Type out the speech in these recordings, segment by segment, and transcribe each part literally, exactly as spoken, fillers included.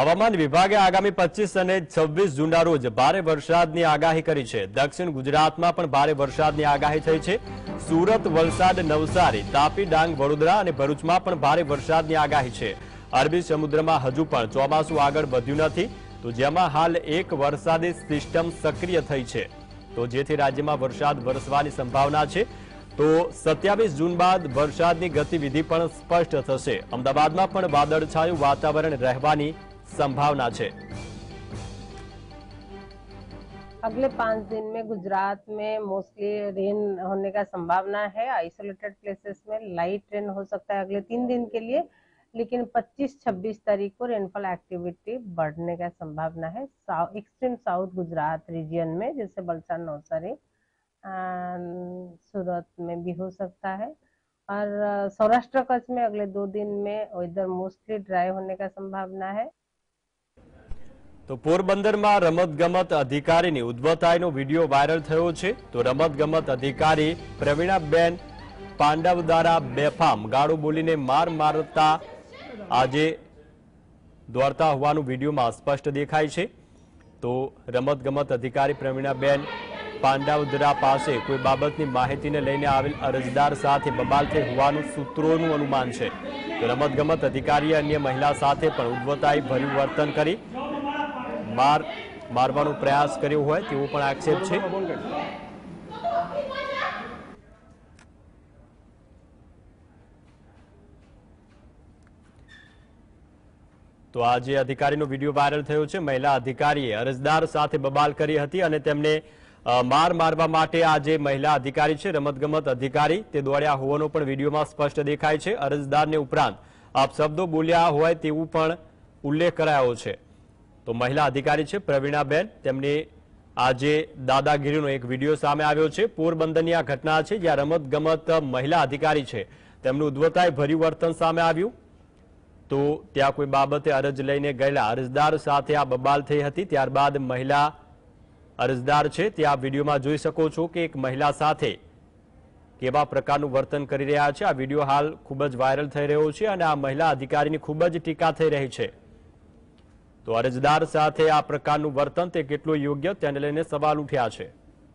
હવામાન વિભાગે આગામી પચીસ અને છવ્વીસ જૂનના રોજ ભારે વરસાદની આગાહી કરી છે। દક્ષિણ ગુજરાતમાં પણ ભારે વરસાદની આગાહી થઈ છે। સુરત, વલસાડ, નવસારી, તાપી, ડાંગ, વડોદરા અને ભરૂચમાં પણ ભારે વરસાદની આગાહી છે। અરબી સમુદ્રમાં હજુ પણ ચોમાસું આગળ વધ્યું નથી, તો જેમાં હાલ એક વરસાદી સિસ્ટમ સક્રિય થઈ છે, તો જેથી રાજ્યમાં વરસાદ વરસવાની સંભાવના છે। તો સત્યાવીસ જૂન બાદ વરસાદની ગતિવિધિ પણ સ્પષ્ટ થશે। અમદાવાદમાં પણ વાદળછાયું વાતાવરણ રહેવાની संभावना है। अगले पांच दिन में गुजरात में मोस्टली रेन होने का संभावना है। आइसोलेटेड प्लेसेस में लाइट रेन हो सकता है अगले तीन दिन के लिए, लेकिन पच्चीस छब्बीस तारीख को रेनफॉल एक्टिविटी बढ़ने का संभावना है। एक्सट्रीम साउथ गुजरात रीजन में जैसे वलसाड, नवसारी, सूरत में भी हो सकता है। और सौराष्ट्र कच्छ में अगले दो दिन में वेदर मोस्टली ड्राई होने का संभावना है। तो पोरबंदर में रमतगमत अधिकारी उद्भवताईनो वीडियो वायरल थयो छे। तो रमतगमत अधिकारी प्रवीणाबेन पांडव द्वारा बेफाम गाळो बोलीने मार मारता आजे दौड़ता होवानुं वीडियो में स्पष्ट देखाय छे। तो रमतगमत अधिकारी प्रवीणाबेन पांडवदरा पासे कोई बाबतनी माहितीने लईने आवेल अरजदार साथे बबाल थई होवानुं सूत्रोनुं अनुमान छे। तो रमतगमत अधिकारीए अन्य महिला साथे पण उद्भवताई भर्युं वर्तन करी मार मारवानो प्रयास कर्यो होय तेवो पण आक्षेप छे। तो आज अधिकारीनो विडियो वायरल थयो छे। महिला अधिकारीए अरजदार साथे बबाल करी हती अने तेमने मार मारवा माटे आज महिला अधिकारी छे रमतगमत अधिकारी ते दौड्या होવાનો पण विडियोमां स्पष्ट देखाय छे। अरजदारने उपरांत अपशब्दो बोल्या होय तेवुं पण उल्लेख करायो छे। तो महिला अधिकारी छे प्रवीणाबेन, तेमनी आज दादागिरीनो एक विडियो सामे आव्यो छे। पोरबंदरनी आ घटना छे ज्यां रमतगमत महिला अधिकारी छे तेमनुं उद्भवताई भर्युं वर्तन सामे आव्युं। तो त्यां कोई बाबते अरज लईने गयेला अरजदार साथे आ बबाल थई हती। त्यारबाद महिला अरजदार छे ते आ विडियोमां जोई शको छो कि एक महिला साथे केवा प्रकारनुं वर्तन करी रह्या छे। आ विडियो हाल खूब ज वायरल थई रह्यो छे अने आ महिला अधिकारीनी खूब ज टीका थई रही छे। तो अरजदार साथे आ प्रकारनुं वर्तन ते केटલું યોગ્ય તેને લઈને સવાલ ઉઠ્યા છે।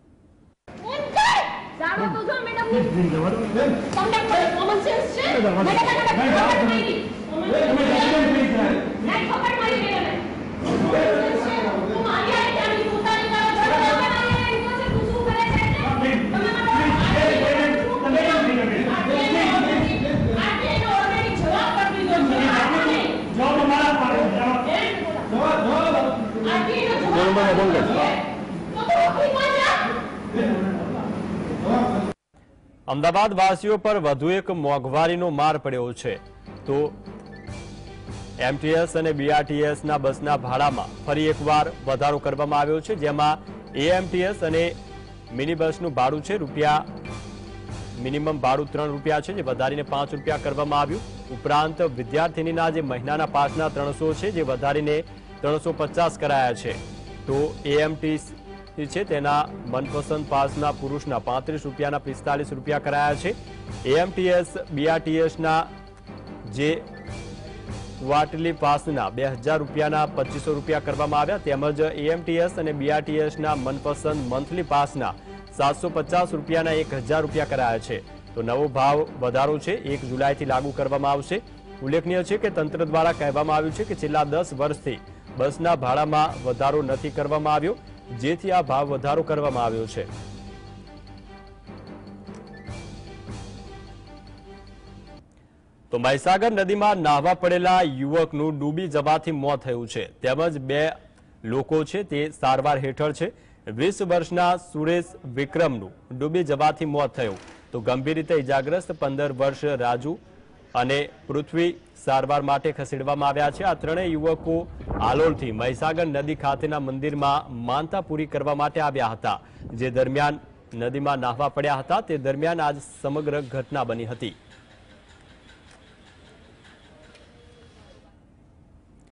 अमदावाद वासीओ पर वधु एक मोंघवारीनो मार पड्यो छे। तो एमटीएस अने बीआरटीएस ना बसना भाड़ामां फरी एकवार वधारो करवामां आव्यो छे, जेमां एएमटीएस अने मिनी बसनुं भाड़ुं छे रूपिया मिनिमम भाड़ुं त्रण रूपिया छे, जे वधारीने पांच रूपिया करवामां आव्युं। उपरांत विद्यार्थिनीना जे महीनाना पासना त्रणसो छे, जे वधारीने त्रणसो पचास कराया छे। तो एएमटीएस छे तेना मनपसंद पासना पुरुषना पैंतीस रूपिया पिस्तालीस रूपिया कराया छे। एएमटीएस बीआरटीएस ना जे क्वार्टरली पासना बे हजार रूपिया पच्चीसो रूपिया करवामां आव्या, तेमज एएमटीएस अने बीआरटीएस ना मनपसंद मंथली पासना सात सौ पचास रूपिया एक हजार रूपिया कराया छे। तो नवो भाव वधारो छे एक जुलाई थी लागू करवामां आवशे। उल्लेखनीय छे कि तंत्र द्वारा कहेवामां आव्युं छे कि छेल्ला दस वर्षथी बसना भाड़ामां वधारो नथी करवामां आव्यो, जेथी आ भाव वधारो करवामां आव्यो छे। तो महीसागर नदीमां नाहवा पड़ेला युवकनुं डूबी जवाथी मौत थयुं छे, तेमज बे लोको छे ते सारवार हेठळ छे। वीस वर्षना सुरेश विक्रमनुं डूबी जवाथी मौत थयुं। तो गंभीर रीते इजाग्रस्त पंदर वर्ष राजू अने पृथ्वी सारवार माटे खसेडवामां आव्या छे। आ त्रणेय युवको आलोलथी महीसागर नदी खातेना मंदिरमां मानता पूरी करवा माटे आव्या हता, जे दरमियान नदीमां नाहवा पड्या हता। ते दरमियान आज समग्र घटना बनी हती।